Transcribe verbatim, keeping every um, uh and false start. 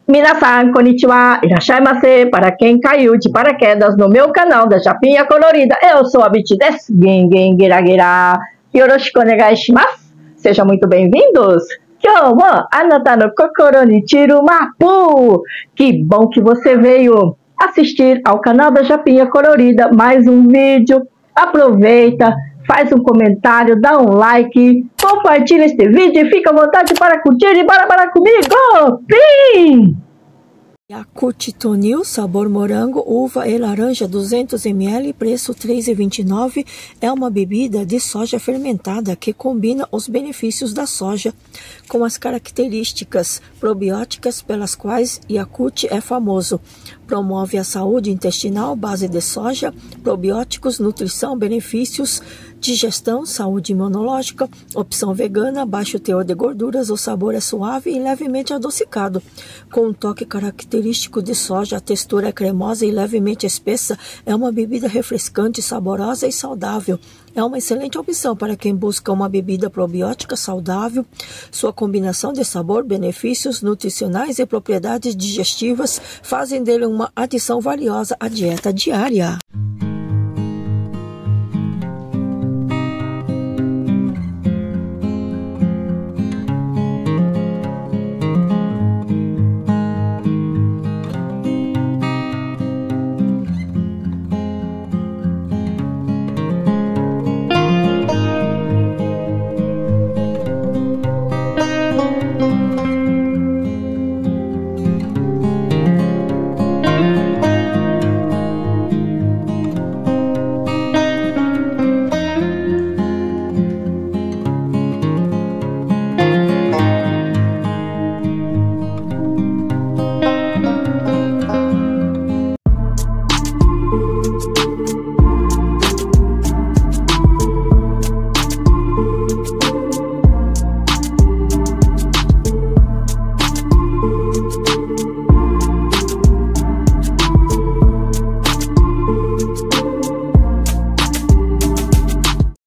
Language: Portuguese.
Minasan, konnichiwa, irashaimase, para quem caiu de paraquedas no meu canal da Japinha Colorida, eu sou a Biti desu, gen gen gera gera, yoroshiku onegai shimasu, sejam muito bem-vindos, kyou mo anata no kokoro ni chiru mapu, que bom que você veio assistir ao canal da Japinha Colorida, mais um vídeo, aproveita, faz um comentário, dá um like, compartilha este vídeo e fica à vontade para curtir e bora, bora comigo! Pim! Yakult Tonil, sabor morango, uva e laranja, duzentos mililitros, preço três reais e vinte e nove centavos. É uma bebida de soja fermentada que combina os benefícios da soja com as características probióticas pelas quais Yakult é famoso. Promove a saúde intestinal, base de soja, probióticos, nutrição, benefícios, digestão, saúde imunológica, opção vegana, baixo teor de gorduras, o sabor é suave e levemente adocicado. Com um toque característico de soja, a textura é cremosa e levemente espessa, é uma bebida refrescante, saborosa e saudável. É uma excelente opção para quem busca uma bebida probiótica saudável. Sua combinação de sabor, benefícios nutricionais e propriedades digestivas fazem dele uma adição valiosa à dieta diária.